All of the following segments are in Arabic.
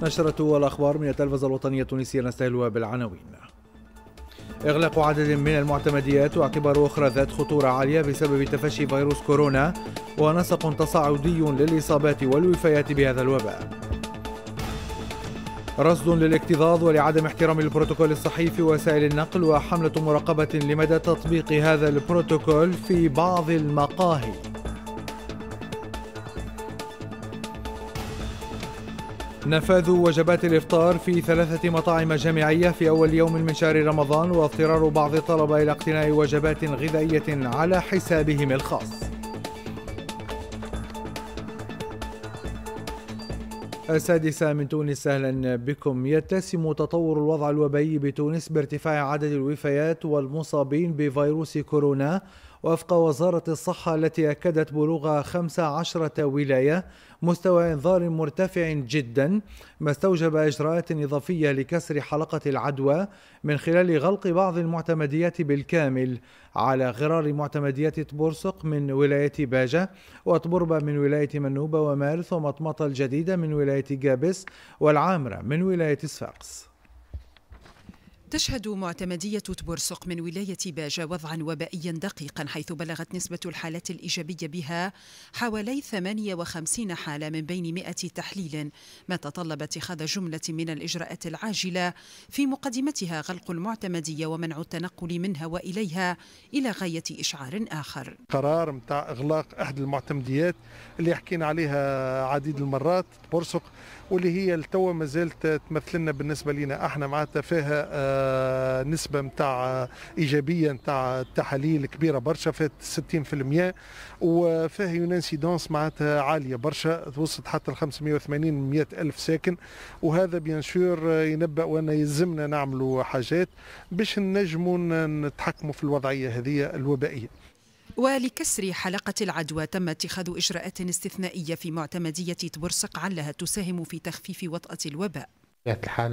نشرة الأخبار من التلفزة الوطنية التونسية نستهلها بالعناوين. إغلاق عدد من المعتمديات واعتبار أخرى ذات خطورة عالية بسبب تفشي فيروس كورونا ونسق تصاعدي للإصابات والوفيات بهذا الوباء. رصد للاكتظاظ ولعدم احترام البروتوكول الصحي في وسائل النقل وحملة مراقبة لمدى تطبيق هذا البروتوكول في بعض المقاهي. نفاذ وجبات الإفطار في 3 مطاعم جامعية في أول يوم من شهر رمضان واضطرار بعض الطلبة إلى اقتناء وجبات غذائية على حسابهم الخاص. السادسة من تونس، أهلا بكم. يتسم تطور الوضع الوبائي بتونس بارتفاع عدد الوفيات والمصابين بفيروس كورونا وفق وزارة الصحة التي أكدت بلوغ 15 ولاية مستوى إنذار مرتفع جدا، ما استوجب إجراءات إضافية لكسر حلقة العدوى من خلال غلق بعض المعتمديات بالكامل، على غرار معتمديات تبورسق من ولاية باجة وطبربة من ولاية منوبة ومارث ومطمطة الجديدة من ولاية جابس والعامرة من ولاية صفاقس. تشهد معتمدية تبورسق من ولاية باجة وضعا وبائيا دقيقا، حيث بلغت نسبة الحالات الإيجابية بها حوالي 58 حالة من بين 100 تحليل، ما تطلب اتخاذ جملة من الإجراءات العاجلة في مقدمتها غلق المعتمدية ومنع التنقل منها وإليها إلى غاية إشعار آخر. قرار متاع إغلاق أحد المعتمديات اللي حكينا عليها عديد المرات، تبورسق، واللي هي التو ما زالت تمثلنا بالنسبة لنا احنا معناتها فيها نسبة متاع إيجابية متاع التحاليل كبيرة برشا، فات 60%، وفيها يونانسيدونس معناتها عالية برشا، توصلت حتى ل 580 من 100 ألف ساكن. وهذا بيانشور ينبأ وأن يلزمنا نعملوا حاجات باش نجموا نتحكموا في الوضعية هذه الوبائية. ولكسر حلقة العدوى تم اتخاذ إجراءات استثنائية في معتمدية تبورسق علها تساهم في تخفيف وطأة الوباء. بطبيعة الحال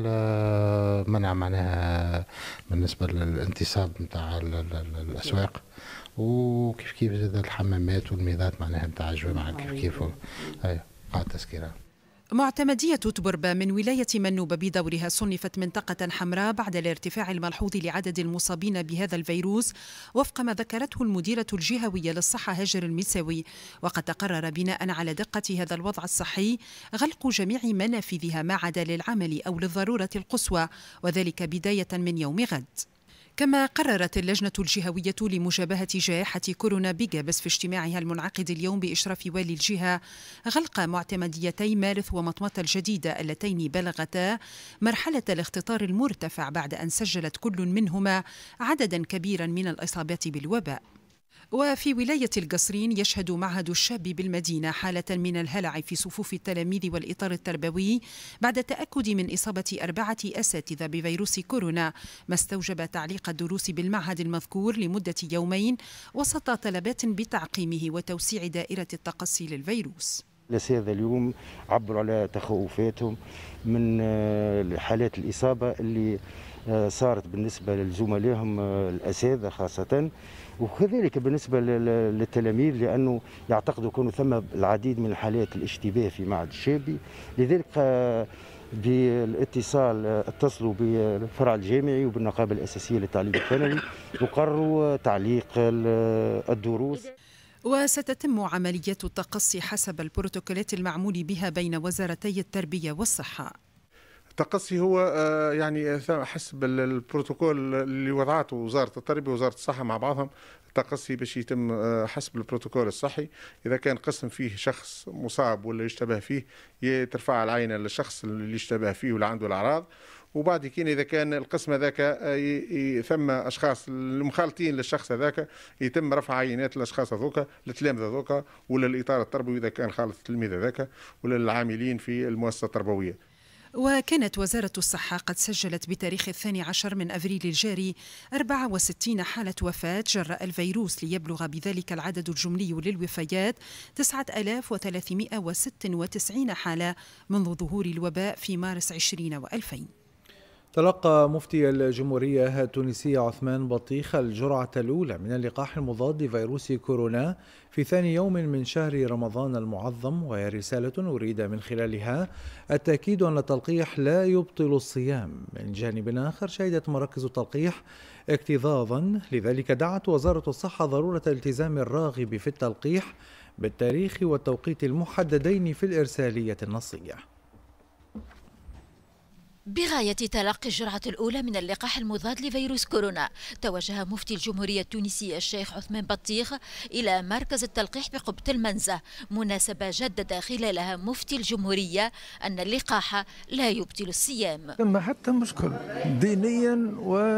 منع معناها بالنسبة للانتصاب نتاع الأسواق، وكيف كيف زاد الحمامات والميضات معناها نتاع الجوامع كيف كيف قاعد تسكيرها. معتمدية تبربة من ولاية منوبة بدورها صنفت منطقة حمراء بعد الارتفاع الملحوظ لعدد المصابين بهذا الفيروس، وفق ما ذكرته المديرة الجهوية للصحة هاجر المساوي. وقد تقرر بناء على دقة هذا الوضع الصحي غلق جميع منافذها ما عدا للعمل أو للضرورة القصوى، وذلك بداية من يوم غد. كما قررت اللجنة الجهوية لمجابهة جائحة كورونا بجابس في اجتماعها المنعقد اليوم بإشراف والي الجهة غلق معتمديتي مارث ومطمطة الجديدة اللتين بلغتا مرحلة الاختطار المرتفع بعد أن سجلت كل منهما عددا كبيرا من الإصابات بالوباء. وفي ولاية القصرين يشهد معهد الشاب بالمدينة حالة من الهلع في صفوف التلاميذ والإطار التربوي بعد التأكد من إصابة 4 أساتذة بفيروس كورونا، ما استوجب تعليق الدروس بالمعهد المذكور لمدة يومين وسط طلبات بتعقيمه وتوسيع دائرة التقصي للفيروس. الأساتذة اليوم عبروا على تخوفاتهم من حالات الإصابة اللي صارت بالنسبة لزملائهم الأساتذة خاصة، وكذلك بالنسبة للتلاميذ، لأنه يعتقدوا كانوا ثم العديد من حالات الاشتباه في معهد الشابي. لذلك بالاتصال اتصلوا بالفرع الجامعي وبالنقابة الأساسية للتعليم الثانوي وقرروا تعليق الدروس. وستتم عملية التقصي حسب البروتوكولات المعمول بها بين وزارتي التربية والصحة. التقصي هو يعني حسب البروتوكول اللي وضعته وزارة التربية ووزارة الصحة مع بعضهم. التقصي باش يتم حسب البروتوكول الصحي، إذا كان قسم فيه شخص مصاب ولا يشتبه فيه ترفع العينة للشخص اللي يشتبه فيه ولا عنده الأعراض، وبعد كده إذا كان القسم هذاك ثم أشخاص المخالطين للشخص هذاك يتم رفع عينات للأشخاص هذوك، للتلامذة هذوك ولا الإطار التربوي إذا كان خالط التلميذ هذاك ولا العاملين في المؤسسة التربوية. وكانت وزارة الصحة قد سجلت بتاريخ 12 من أفريل الجاري 64 حالة وفاة جراء الفيروس، ليبلغ بذلك العدد الجملي للوفيات 9396 حالة منذ ظهور الوباء في مارس 2020. تلقى مفتي الجمهورية التونسية عثمان بطيخ الجرعة الأولى من اللقاح المضاد لفيروس كورونا في ثاني يوم من شهر رمضان المعظم، وهي رسالة أريد من خلالها التأكيد أن التلقيح لا يبطل الصيام. من جانب آخر شهدت مراكز التلقيح اكتظاظا، لذلك دعت وزارة الصحة ضرورة التزام الراغب في التلقيح بالتاريخ والتوقيت المحددين في الإرسالية النصية. بغاية تلقي الجرعة الأولى من اللقاح المضاد لفيروس كورونا، توجه مفتي الجمهورية التونسية الشيخ عثمان بطيخ إلى مركز التلقيح بقبة المنزه، مناسبة جدد خلالها مفتي الجمهورية أن اللقاح لا يبطل الصيام. ما حتى مشكل دينيا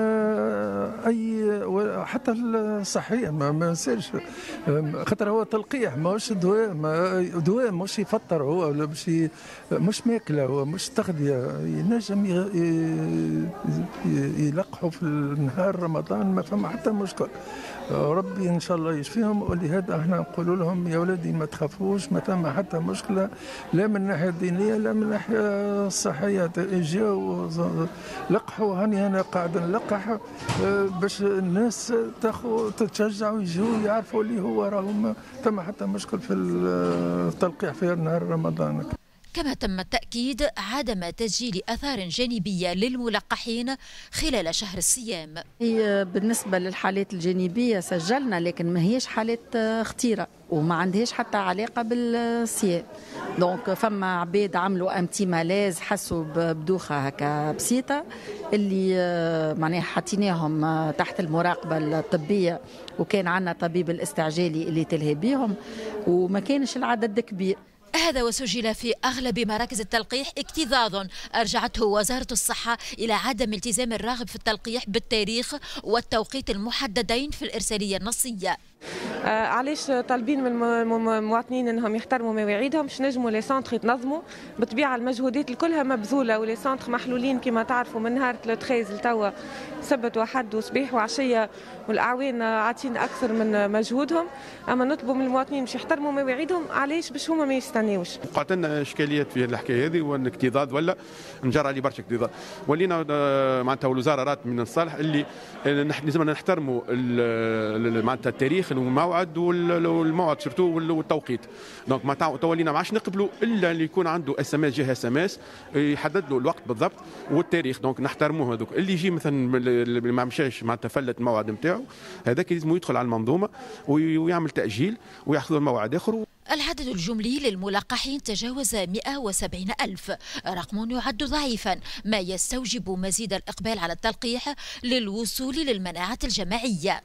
وحتى الصحيا ما يصيرش، خاطر هو تلقيح ماهوش دواء مش يفطر، هو مش ماكله، هو مش تغذية، ينجم يلقحوا في النهار رمضان، ما فما حتى مشكل. ربي ان شاء الله يشفيهم، ولهذا احنا نقول لهم يا ولدي ما تخافوش، ما فما حتى مشكله لا من الناحيه الدينيه لا من الناحيه الصحيه. جاوا لقحوا، هاني انا قاعد نلقح باش الناس تتشجع ويجوا يعرفوا اللي هو راهم فما حتى مشكل في التلقيح في نهار رمضان. كما تم التأكيد عدم تسجيل آثار جانبية للملقحين خلال شهر الصيام. هي بالنسبة للحالات الجانبية سجلنا، لكن ما هيش حالات خطيرة وما عندهاش حتى علاقة بالصيام. دونك فما عباد عملوا امتي مالاز، حسوا بدوخة هكا بسيطة، اللي معناها حطيناهم تحت المراقبة الطبية، وكان عندنا طبيب الاستعجالي اللي تلهي بيهم، وما كانش العدد كبير. هذا وسجل في أغلب مراكز التلقيح اكتظاظ أرجعته وزارة الصحة إلى عدم التزام الراغب في التلقيح بالتاريخ والتوقيت المحددين في الإرسالية النصية. علاش طالبين من المواطنين انهم يحترموا مواعيدهم باش نجموا لي سونتر يتنظموا؟ بالطبيعه المجهودات الكلها مبذوله، ولي سونتر محلولين كما تعرفوا من نهار 13 لتوا، سبت وحد وصباح وعشيه، والاعوان عاطين اكثر من مجهودهم. اما نطلبوا من المواطنين باش يحترموا مواعيدهم، علاش؟ باش هما ما يستناوش. وقعت لنا اشكاليات في الحكايه هذه، وان اكتظاظ ولا نجر عليه برشا اكتظاظ، ولينا معناتها الوزاره رات من الصالح اللي لازمنا نحترموا معناتها التاريخ والموعد والموعد سورتو والتوقيت. دونك ما تولينا ما عادش نقبلوا الا اللي يكون عنده اس ام اس، جهه اس ام اس يحدد له الوقت بالضبط والتاريخ، دونك نحترموه. هذوك اللي يجي مثلا اللي ما مشاش معناتها فلت الموعد نتاعو، هذاك لازم يدخل على المنظومه ويعمل تاجيل وياخذ الموعد اخر. العدد الجملي للملقحين تجاوز 170,000، رقم يعد ضعيفا، ما يستوجب مزيد الإقبال على التلقيح للوصول للمناعة الجماعية.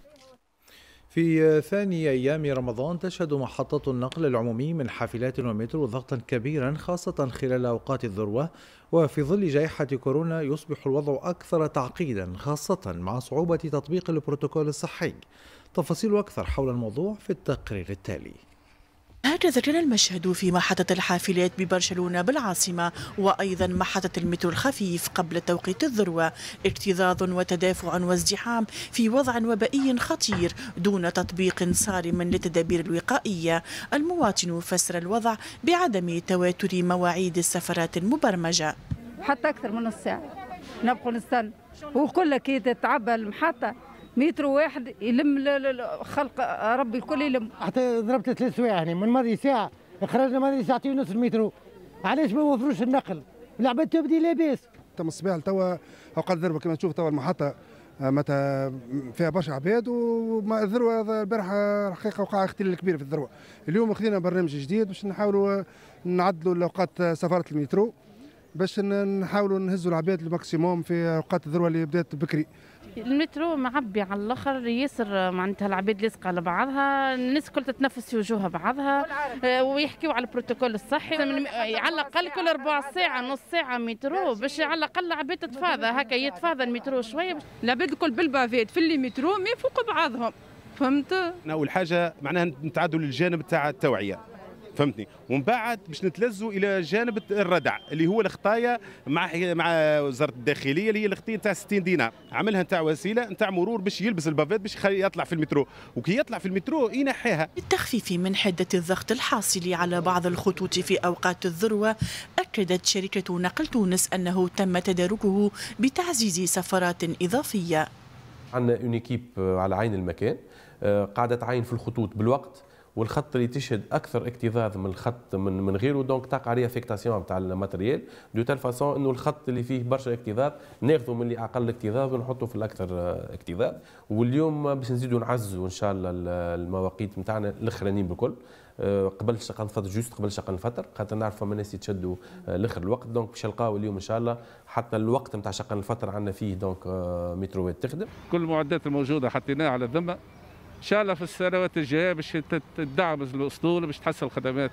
في ثاني أيام رمضان تشهد محطات النقل العمومي من حافلات ومترو ضغطا كبيرا، خاصة خلال أوقات الذروة، وفي ظل جائحة كورونا يصبح الوضع أكثر تعقيدا، خاصة مع صعوبة تطبيق البروتوكول الصحي. تفاصيل أكثر حول الموضوع في التقرير التالي. هكذا كان المشهد في محطة الحافلات ببرشلونة بالعاصمة، وأيضا محطة المترو الخفيف قبل توقيت الذروة، اكتظاظ وتدافع وازدحام في وضع وبائي خطير دون تطبيق صارم للتدابير الوقائية. المواطن فسر الوضع بعدم تواتر مواعيد السفرات المبرمجة. حتى أكثر من نص ساعة نبقى نستنى، وكل كي تتعبى المحطة مترو واحد يلم خلق ربي الكل يلم. حتى ضربت 3 سوايع يعني من ماضي ساعة، خرجنا ماضي ساعتين ونص المترو، علاش ما وفروش النقل؟ العباد تبدي لاباس. تم الصباح لتوا اوقات الذروة كما تشوف توا المحطة متى فيها برشا عباد، وما الذروة البارحة حقيقة وقع اختلال كبير في الذروة. اليوم خذينا برنامج جديد باش نحاولوا نعدلوا الاوقات سفارة المترو باش نحاولوا نهزوا العباد الماكسيموم في اوقات الذروة اللي بدات بكري. المترو معبي على الاخر ياسر، معناتها العباد لاصقه على بعضها، الناس كل تتنفس في وجوهها بعضها، ويحكيوا على البروتوكول الصحي. على الاقل كل 4 ساعة نص ساعة مترو باش على الاقل العباد تتفاضى، هكا يتفاضى المترو شويه. العباد الكل بالبافيت في المترو ما فوق بعضهم، فهمت؟ اول حاجه معناها نتعدوا للجانب تاع التوعيه فهمتني. ومن بعد باش نتلزوا الى جانب الردع اللي هو الخطايا مع وزاره الداخليه اللي هي الخطيه نتاع 60 دينار، عملها نتاع وسيله نتاع مرور باش يلبس البافات باش يطلع في المترو، وكي يطلع في المترو ينحيها. للتخفيف من حده الضغط الحاصل على بعض الخطوط في اوقات الذروه، اكدت شركه نقل تونس انه تم تداركه بتعزيز سفرات اضافيه. عندنا اون ايكيب على عين المكان قاعده تعاين في الخطوط بالوقت، والخط اللي تشهد اكثر اكتظاظ من الخط من غيره دونك تقع عليه افيكتاسيون نتاع الماتريال دو تال فاسون انه الخط اللي فيه برشا اكتظاظ ناخذه من اللي اقل اكتظاظ ونحطه في الاكثر اكتظاظ. واليوم باش نزيدوا نعزوا ان شاء الله المواقيت نتاعنا الاخرانيين بالكل قبل شقن الفطر، جوست قبل شقن الفطر، خاطر نعرف فما ناس يتشدوا لاخر الوقت، دونك باش نلقاو اليوم ان شاء الله حتى الوقت نتاع شقن الفطر عندنا فيه دونك متروات تخدم. كل المعدات الموجوده حطيناها على الذمه، ان شاء الله في السنوات الجايه باش تدعم الاسطول باش تحسن الخدمات.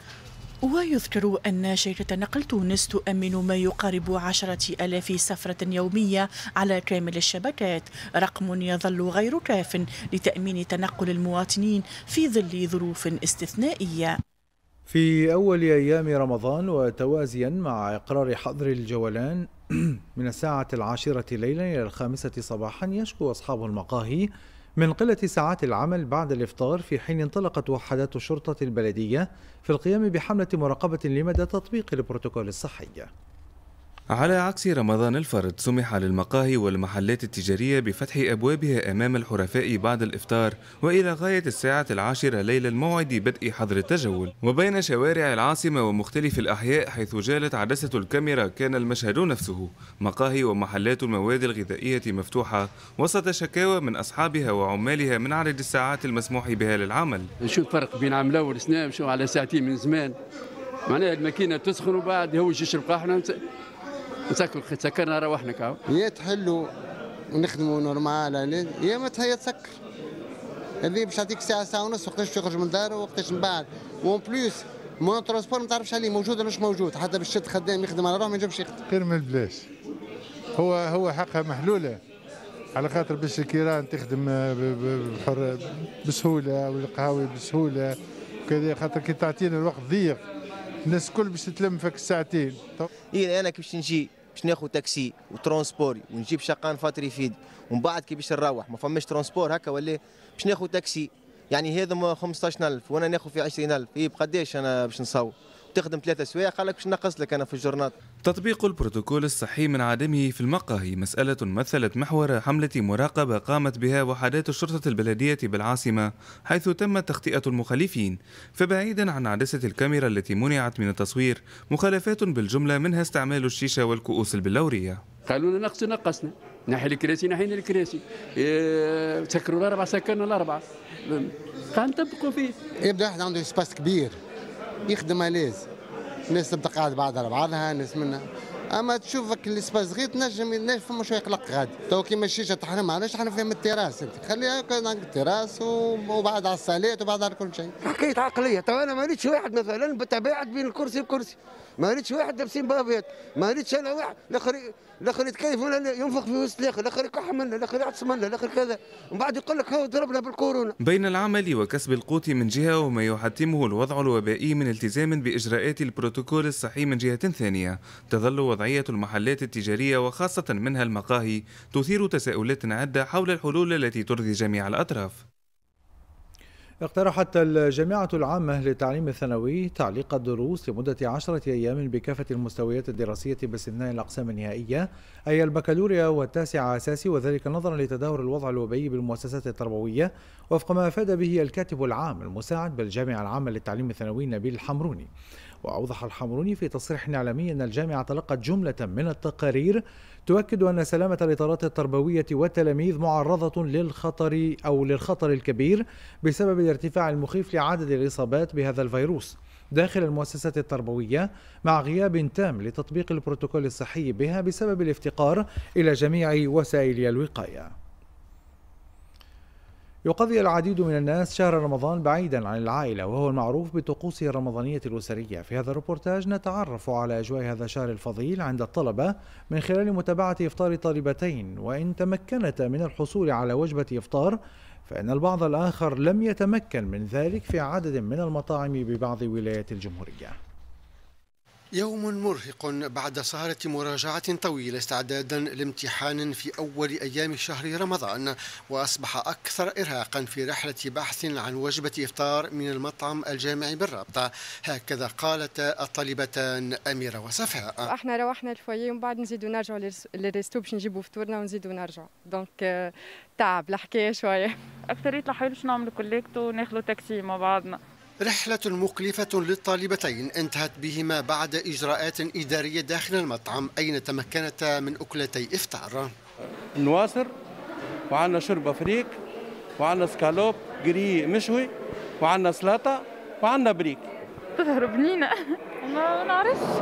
ويذكر أن شركة نقل تونس تؤمن ما يقارب 10,000 سفرة يومية على كامل الشبكات، رقم يظل غير كاف لتأمين تنقل المواطنين في ظل ظروف استثنائية. في أول أيام رمضان وتوازيا مع إقرار حظر الجولان من الساعة 10 ليلا إلى 5 صباحا، يشكو أصحاب المقاهي من قلة ساعات العمل بعد الإفطار، في حين انطلقت وحدات الشرطة البلدية في القيام بحملة مراقبة لمدى تطبيق البروتوكول الصحي. على عكس رمضان الفرد، سمح للمقاهي والمحلات التجارية بفتح أبوابها أمام الحرفاء بعد الإفطار وإلى غاية الساعة 10 ليلة الموعد بدء حظر التجول. وبين شوارع العاصمة ومختلف الأحياء حيث جالت عدسة الكاميرا كان المشهد نفسه، مقاهي ومحلات المواد الغذائية مفتوحة وسط شكاوى من أصحابها وعمالها من عدد الساعات المسموح بها للعمل. نشوف فرق بين عام الأول سنة مشوا على ساعتين من زمان، معناها الماكينة تسخن وبعد يهوج يشرب قهوة سكرنا روحنا كاو. يا تحلوا ونخدموا نورمال يا ما هي تسكر. اللي باش تعطيك ساعة ونص وقتاش تخرج من داره وقتاش من بعد. وون بلوس مون ترونسبور ما تعرفش عليه موجود ولا مش موجود، حتى باش تشد خدام يخدم على روحه ما ينجمش يخدم. غير من البلاش. هو حقها محلولة على خاطر باش الكيران تخدم بسهولة والقهاوي بسهولة وكذا، خاطر كي تعطينا الوقت ضيق الناس الكل باش تتلم فيك الساعتين. إيه انا كي باش نجي باش ناخذ تاكسي وترونسبوري ونجيب شقان فاطر يفيد، ومن بعد كي باش نروح ما فماش ترونسبور هكا ولا باش ناخذ تاكسي، يعني هذا 15,000 وانا ناخذ في 20,000، إيه بقداش انا باش نصور؟ تخدم 3 سوايع قال لك باش نقص لك انا في الجورنات. تطبيق البروتوكول الصحي من عدمه في المقاهي مسألة مثلت محور حملة مراقبة قامت بها وحدات الشرطة البلدية بالعاصمة، حيث تم تخطئة المخالفين. فبعيدا عن عدسة الكاميرا التي منعت من التصوير، مخالفات بالجملة منها استعمال الشيشة والكؤوس البلورية. قالوا لنا نقصنا نحي الكراسي نحينا الكراسي، سكروا الأربعة سكرنا الأربعة، قال نطبقوا فيه. يبدا واحد عنده سباس كبير يخدم ألاز، الناس تبدا قاعده بعضها على بعضها، الناس منها، اما تشوفك السباس صغير تنجم فما شويه قلق غادي، تو كيما الشيشه تحرمها علاش تحرم فيها من التراس، انت خليها عندك التراس وبعد على الصالات وبعد على كل شيء. حكايه عقليه، تو انا ما ريتش واحد مثلا بتباعد بين الكرسي وكرسي، ما ريتش واحد لابسين بابات، ما ريتش انا واحد الاخر يتكيف ولا ينفخ في وسط الاخر يكح منا، الاخر يعطس منا، الاخر كذا، ومن بعد يقول لك هو ضربنا بالكورونا. بين العمل وكسب القوت من جهة وما يحتمه الوضع الوبائي من التزام بإجراءات البروتوكول الصحي من جهة ثانية، تظل وضعية المحلات التجارية وخاصة منها المقاهي تثير تساؤلات عدة حول الحلول التي ترضي جميع الأطراف. اقترحت الجامعة العامة للتعليم الثانوي تعليق الدروس لمدة 10 أيام بكافة المستويات الدراسية باستثناء الأقسام النهائية، أي البكالوريا والتاسعة أساسي، وذلك نظرا لتدهور الوضع الوبائي بالمؤسسات التربوية، وفق ما أفاد به الكاتب العام المساعد بالجامعة العامة للتعليم الثانوي نبيل الحمروني. وأوضح الحمروني في تصريح إعلامي أن الجامعة تلقت جملة من التقارير تؤكد أن سلامة الإطارات التربوية والتلاميذ معرضة للخطر الكبير بسبب الارتفاع المخيف لعدد الإصابات بهذا الفيروس داخل المؤسسات التربوية، مع غياب تام لتطبيق البروتوكول الصحي بها بسبب الافتقار إلى جميع وسائل الوقاية. يقضي العديد من الناس شهر رمضان بعيدا عن العائلة، وهو المعروف بطقوسه الرمضانية الأسرية. في هذا الريبورتاج نتعرف على أجواء هذا الشهر الفضيل عند الطلبة من خلال متابعة إفطار طالبتين، وإن تمكنتا من الحصول على وجبة إفطار فإن البعض الآخر لم يتمكن من ذلك في عدد من المطاعم ببعض ولايات الجمهورية. يوم مرهق بعد سهرة مراجعة طويلة استعدادا لامتحان في أول أيام شهر رمضان، وأصبح أكثر إرهاقا في رحلة بحث عن وجبة إفطار من المطعم الجامعي بالرابطة. هكذا قالت الطالبتان أميرة وصفاء. احنا روحنا الفوية ومن بعد نزيدوا نرجعوا للريستو باش نجيبوا فطورنا ونزيدوا نرجعوا، دونك تعب الحكاية شوية. أكثرية الأحيان باش نعملوا كوليكت وناخذوا تاكسي مع بعضنا. رحلة مكلفة للطالبتين انتهت بهما بعد إجراءات إدارية داخل المطعم أين تمكنتا من أكلتي إفطار. نواصر وعندنا شوربة فريك وعندنا سكالوب قري مشوي وعندنا سلطة وعندنا بريك. تظهر بنينة ما نعرفش،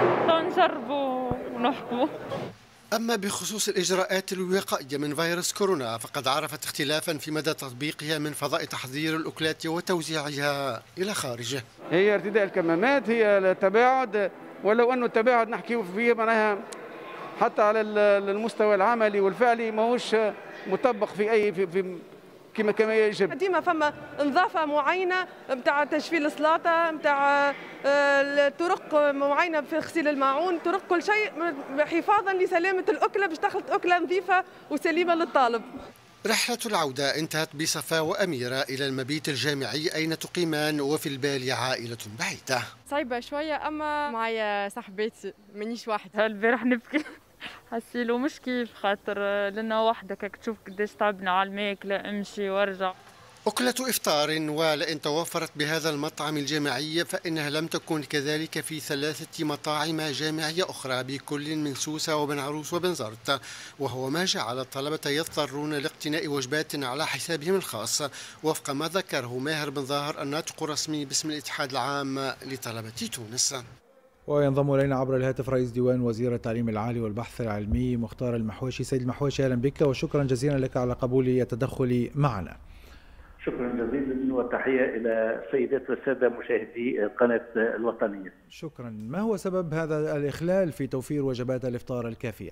نجربوا ونحكموا. أما بخصوص الإجراءات الوقائية من فيروس كورونا فقد عرفت اختلافا في مدى تطبيقها من فضاء تحضير الأكلات وتوزيعها إلى خارجه. هي ارتداء الكمامات، هي التباعد، ولو أنه التباعد نحكيه فيه معناها حتى على المستوى العملي والفعلي ماهوش مطبق في أي في كما يجب. ديما فما نظافة معينة نتاع تجفيل السلطة، نتاع طرق معينة في غسيل الماعون، طرق كل شيء حفاظا لسلامة الأكلة باش تخلط أكلة نظيفة وسليمة للطالب. رحلة العودة انتهت بصفاء وأميرة إلى المبيت الجامعي أين تقيمان وفي البال عائلة بعيدة. صعيبة شوية أما معايا صاحبتي مانيش واحدة. البارح نبكي حسيلو مش كيف خاطر لنا وحدك تشوف قداش تعبنا على الماكلة، امشي وارجع. أكلة إفطار ولئن توفرت بهذا المطعم الجامعي فإنها لم تكن كذلك في 3 مطاعم جامعية أخرى بكل من سوسة وبن عروس وبن زرت، وهو ما جعل الطلبة يضطرون لاقتناء وجبات على حسابهم الخاص وفق ما ذكره ماهر بن ظاهر الناطق الرسمي باسم الاتحاد العام لطلبة تونس. وينضم إلينا عبر الهاتف رئيس ديوان وزير التعليم العالي والبحث العلمي مختار المحواشي. سيد المحواشي، أهلا بك وشكرا جزيلا لك على قبول التدخل معنا. شكرا جزيلا وتحية إلى السيدات والسادة مشاهدي القناة الوطنية. شكرا. ما هو سبب هذا الإخلال في توفير وجبات الإفطار الكافية؟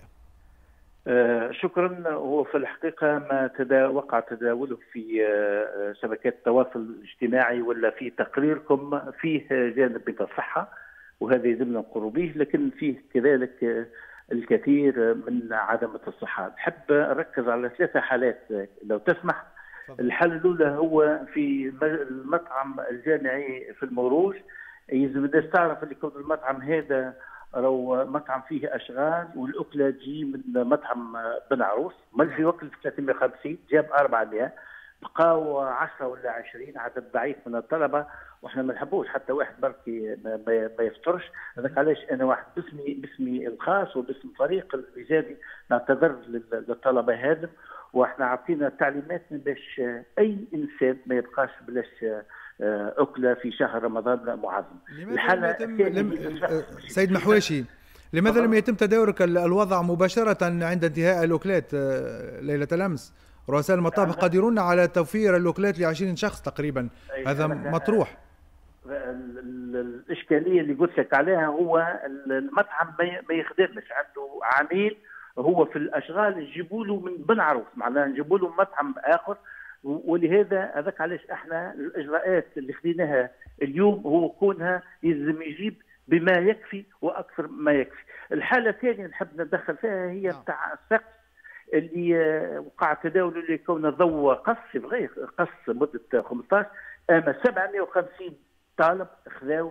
شكرا. هو في الحقيقة ما وقع تداوله في شبكات التواصل الاجتماعي ولا في تقريركم فيه جانب من الصحة وهذا يلزمنا نقر به، لكن فيه كذلك الكثير من عدم الصحة. نحب أركز على 3 حالات لو تسمح. الحالة الأولى هو في المطعم الجامعي في المروج. يلزم الناس تعرف اللي كون المطعم هذا راهو مطعم فيه أشغال والأكلة تجي من مطعم بن عروس، مال في وقت 350 جاب 400 بقاو 10 ولا 20 عدد ضعيف من الطلبة، واحنا ما نحبوش حتى واحد بركي ما يفطرش. هذاك علاش انا واحد باسمي الخاص وباسم فريق الايجابي نعتذر للطلبة هذا، واحنا عطينا تعليماتنا باش اي انسان ما يبقاش بلاش اكله في شهر رمضان معظم. الحالة سيد محواشي، لماذا لم يتم تدارك الوضع مباشرة عند انتهاء الاكلات ليلة الامس؟ رؤساء المطابخ قادرون على توفير الاكلات ل20 شخص تقريبا، هذا مطروح. الاشكاليه اللي قلت لك عليها هو المطعم ما يخدمش، عنده عميل هو في الاشغال يجيبوا له من بن عروس، معناها نجيبوا له مطعم اخر، ولهذا هذاك علاش احنا الاجراءات اللي خديناها اليوم هو كونها يلزم يجيب بما يكفي واكثر ما يكفي. الحاله الثانيه نحب نتدخل فيها هي بتاع السقف اللي وقع تداول اللي كون ضوء قص غير قص مده 15 اما 750 طالب خذاو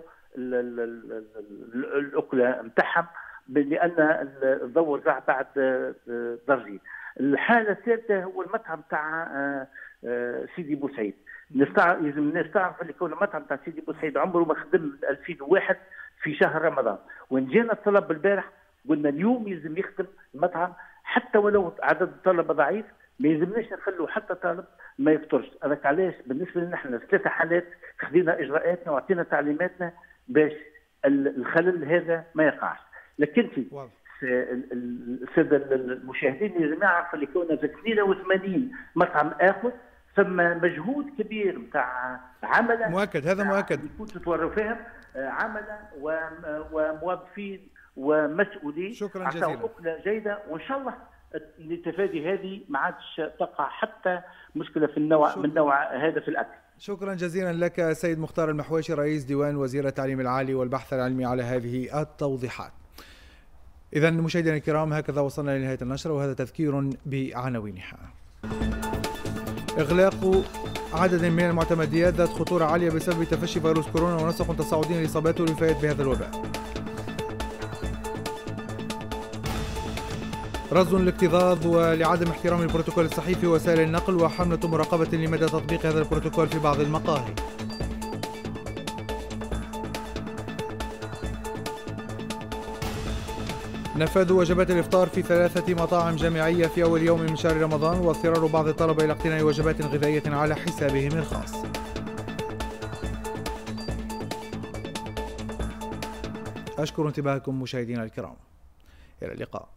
الاكله نتاعهم لان الضوء رجع بعد درجين. الحاله الثالثه هو المطعم تاع سيدي بوسعيد. لازم الناس تعرف اللي كون المطعم تاع سيدي بوسعيد عمره ما خدم من 2001 في شهر رمضان، وان جينا الطلب البارح قلنا اليوم يلزم يخدم المطعم حتى ولو عدد الطلبه ضعيف، ما يلزمناش نخلوا حتى طالب ما يفطرش. هذاك علاش بالنسبه لنا احنا 3 حالات خدينا اجراءاتنا واعطينا تعليماتنا باش الخلل هذا ما يقعش. لكن الساده المشاهدين لازم يعرفوا اللي كنا في 82 مطعم اخر ثم مجهود كبير نتاع عمله مؤكد، هذا مؤكد يكون تتوروا فيهم عمله وموظفين ومسؤولين. شكرا جزيلا. عقله جيده، وان شاء الله لتفادي هذه ما عادش تقع حتى مشكله في النوع من نوع هذا في الاكل. شكرا جزيلا لك سيد مختار المحواشي رئيس ديوان وزير التعليم العالي والبحث العلمي على هذه التوضيحات. إذا مشاهدينا الكرام، هكذا وصلنا لنهاية النشرة، وهذا تذكير بعناوينها. إغلاق عدد من المعتمديات ذات خطورة عالية بسبب تفشي فيروس كورونا ونسق تصاعدي للإصابات والوفيات بهذا الوباء. رصد الاكتظاظ ولعدم احترام البروتوكول الصحي في وسائل النقل، وحملة مراقبة لمدى تطبيق هذا البروتوكول في بعض المقاهي. نفاذ وجبات الإفطار في 3 مطاعم جامعية في أول يوم من شهر رمضان، واضطرار بعض الطلبة إلى اقتناء وجبات غذائية على حسابهم الخاص. أشكر انتباهكم مشاهدينا الكرام، إلى اللقاء.